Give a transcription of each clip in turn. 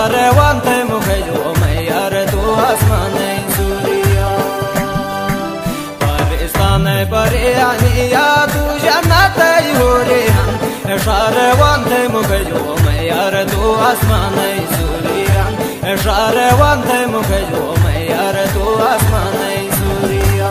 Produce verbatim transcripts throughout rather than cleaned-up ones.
शारवंत मुखजो मैं यार तू आसमान सूर्या परिस्तान परियानिया तू जन्नत हो रे हम शारवंत मुखजो मैं यार तू आसमान सूर्या शारवंत मुखजो मैं यार तू आसमान Surya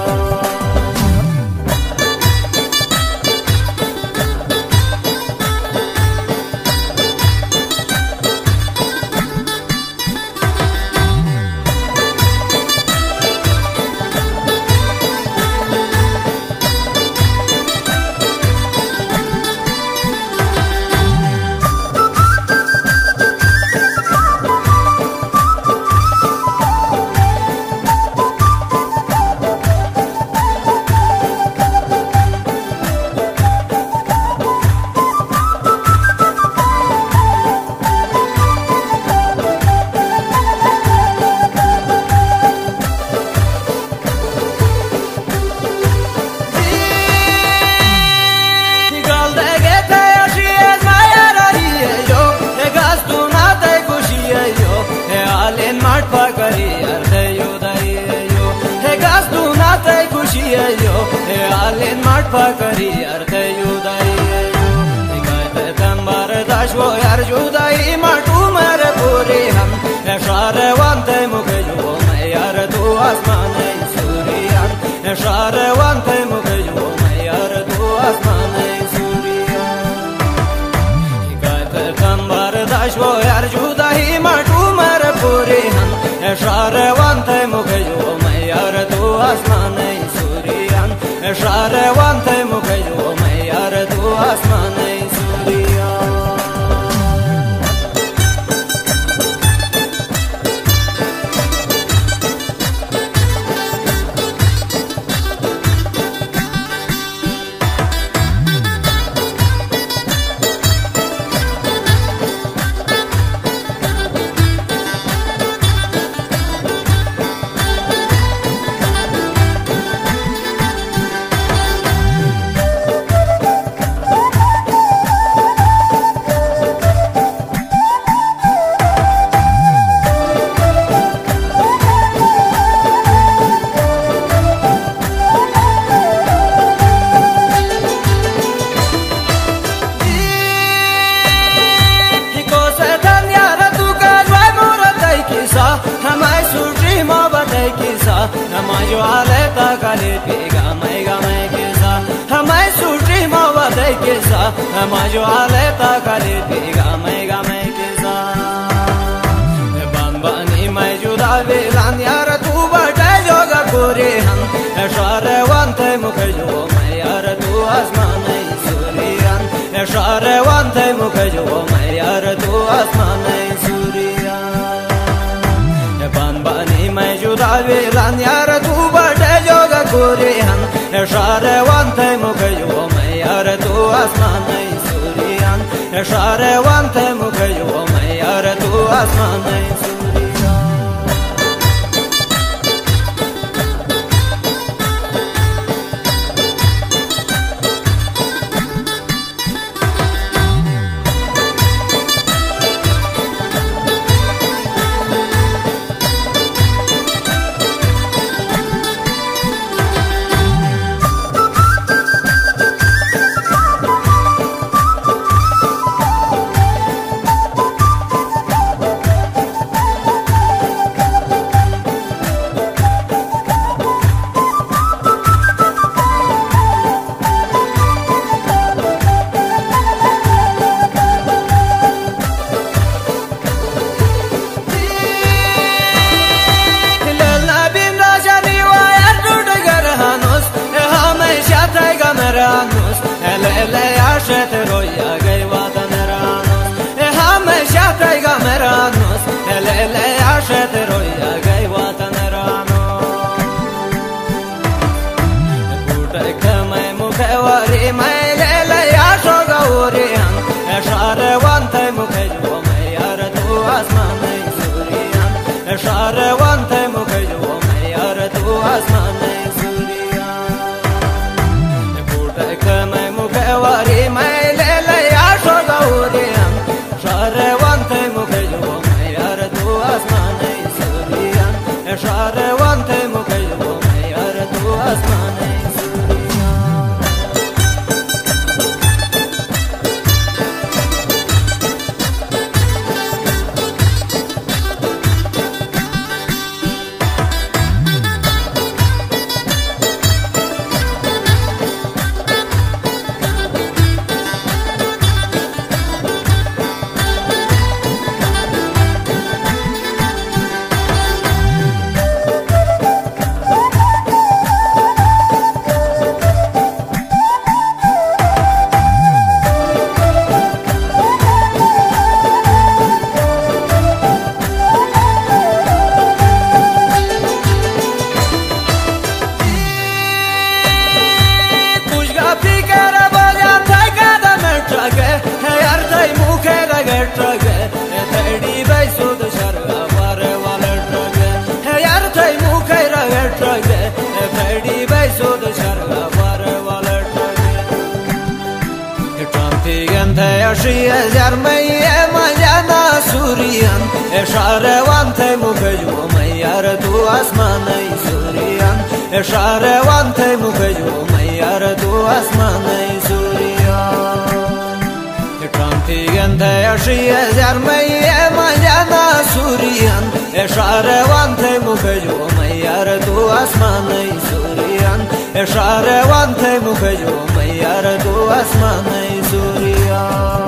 Alin matpa kari arte yudai Nikayte tambar dashvo yar judai matu mer puri ham Shaarwante mukhe jo main yar tu asman suriyan Shaarwante mukhe jo main yar tu asman suriyan Nikayte tambar dashvo yar judai matu mer puri ham Shaarwante mukhe jo main yar tu asman suriyan शारवंत मुखजो मैं यार तू आसमान सूर्या हमारे वाले तकाले पेगा मैं गा मैं किसा हमारे सूट्री मावते किसा हमारे वाले तकाले पेगा मैं गा मैं किसा बंबानी मैं जुदा वेलान यार तू बटे जोगा कोरे हम शारवंत मुखजो मैं यार तू आसमान सूर्यान शारवंत मुखजो मैं यार तू आसमान सूर्यान बंबानी मैं जुदा वेलान यार तू बटे जोगा कोरे हम शारवंत मुखजो मैं यार तू आसमान सूर्यान शारवंत मुखजो मैं यार तू आसमान सूर्यान शारवंत मुखजो मैं यार तू आसमान सूर्यान शारवंत मुखजो मैं यार तू आसमान सूर्यान बूटक मैं मुखवारी मैं ले ले आशो गौरियान शारवंत मुखजो मैं यार شارەوان تەیموکەی بۆ مەیارە دوو ئاسمانەی شيء زرمي مجانا سوريان شارەوان تەیموکەی بۆ مەیارە دوو ئاسمانەی سووریان شارەوان تەیموکەی بۆ مەیارە دوو ئاسمانەی سووریان کامتیگەندەیە شیە زەرمەی مەجانا سووریان شارەوان تەیموکەی بۆ مەیارە دوو ئاسمانەی سووریان شارەوان تەیموکەی بۆ مەیارە دوو ئاسمانەی سووریان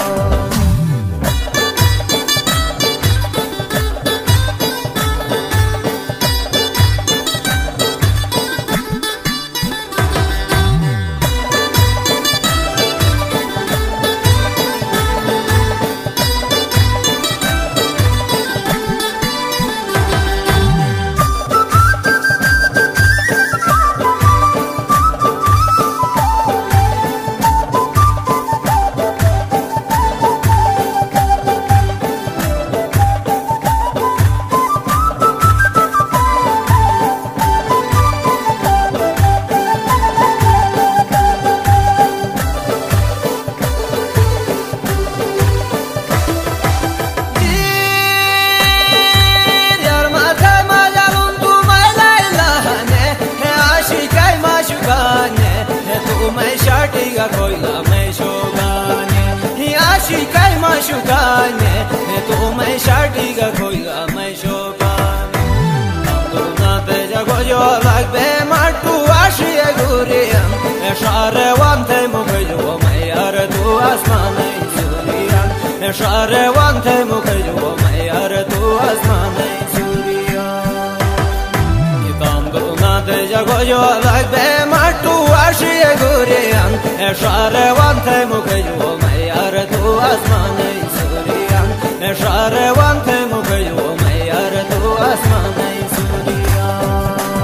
شارەوان تەیموکەی بۆ مەیارە دوو ئاسمانەی سووریان شارەوان تەیموکەی بۆ مەیارە دوو ئاسمانەی سووریان هیتام دڵ نادەیە گۆیۆڵک بێ مەرد و واشیە گوریان شارەوان تەیموکەی بۆ مەیارە دوو ئاسمانەی سووریان شارەوان تەیموکەی بۆ مەیارە دوو ئاسمانەی سووریان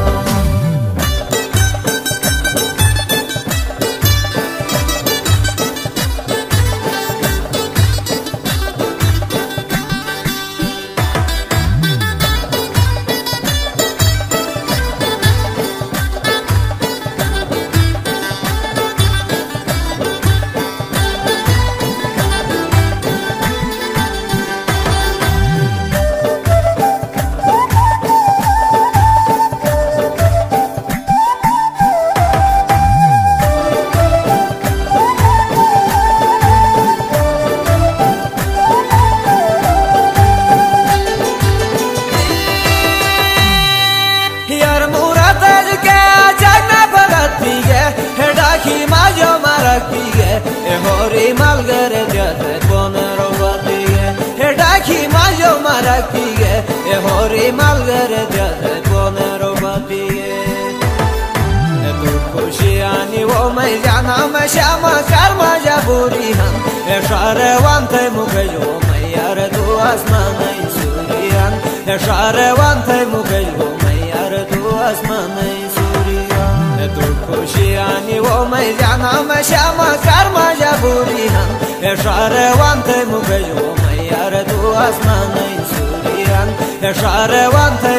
هوری مالگره جات بونرو باتیه هداکی ماجو مارکیه هوری مالگره جات بونرو باتیه تو خوشیانی و میجانا مشاما کرما جبوری هم شارەوان تەیموکەی بۆ مەیارە دوو ئاسمانەی سووریان شارەوان تەیموکەی بۆ مەیارە دوو ئاسمانەی سووریان دڵخۆشیانی و مەیجانا مەشاما کارما جەبوری هەم شارەوان تەیموکەی بۆ مەیارە دوو ئاسمانەی سووریان شارەوان